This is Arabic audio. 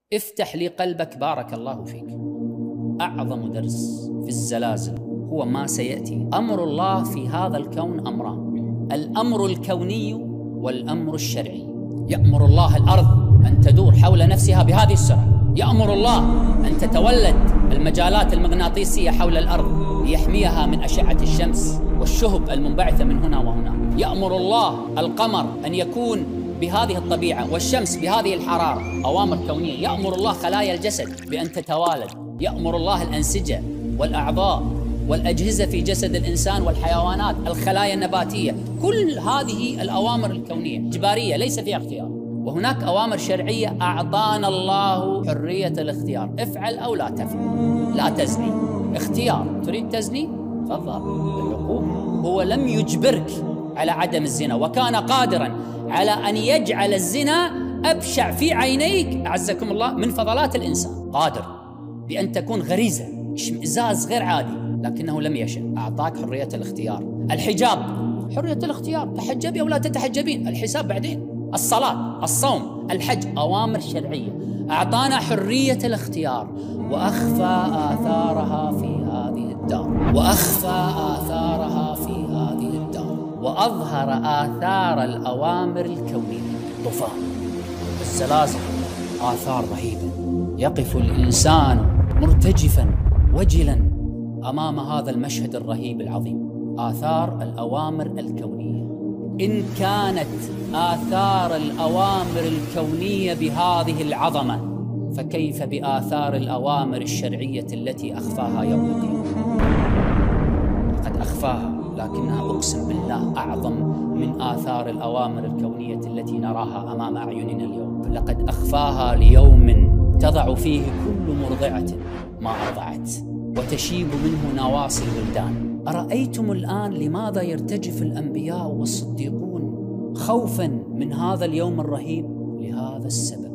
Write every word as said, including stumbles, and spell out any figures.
افتح لي قلبك بارك الله فيك. أعظم درس في الزلازل هو ما سيأتي. أمر الله في هذا الكون أمران: الأمر الكوني والأمر الشرعي. يأمر الله الأرض أن تدور حول نفسها بهذه السرعة، يأمر الله أن تتولد المجالات المغناطيسية حول الأرض ليحميها من أشعة الشمس والشهب المنبعثة من هنا وهنا، يأمر الله القمر أن يكون بهذه الطبيعة والشمس بهذه الحرارة، أوامر كونية. يأمر الله خلايا الجسد بأن تتوالد، يأمر الله الأنسجة والأعضاء والأجهزة في جسد الإنسان والحيوانات، الخلايا النباتية، كل هذه الأوامر الكونية جبارية ليس فيها اختيار. وهناك أوامر شرعية أعطانا الله حرية الاختيار، افعل أو لا تفعل، لا تزني، اختيار. تريد تزني؟ تفضل، العقوبة. هو لم يجبرك على عدم الزنا، وكان قادرا على أن يجعل الزنا أبشع في عينيك أعزكم الله من فضلات الإنسان، قادر بأن تكون غريزة اشمئزاز غير عادي، لكنه لم يشأ، أعطاك حرية الاختيار. الحجاب حرية الاختيار، تحجبي أو لا تتحجبين، الحساب بعدين. الصلاة، الصوم، الحج، أوامر شرعية، أعطانا حرية الاختيار. وأخفى آثارها في هذه الدار، وأخفى آثارها في هذه الدار، وأظهر آثار الأوامر الكونية. طوفان، الزلازل، آثار رهيبة. يقف الإنسان مرتجفا وجلا أمام هذا المشهد الرهيب العظيم، آثار الأوامر الكونية. إن كانت آثار الأوامر الكونية بهذه العظمة، فكيف بآثار الأوامر الشرعية التي أخفاها يوم القيامة؟ قد أخفاها، لكنها أقسم بالله أعظم من آثار الأوامر الكونية التي نراها أمام أعيننا اليوم. لقد أخفاها ليوم تضع فيه كل مرضعة ما أرضعت وتشيب منه نواصي الولدان. أرأيتم الآن لماذا يرتجف الأنبياء والصديقون خوفا من هذا اليوم الرهيب؟ لهذا السبب.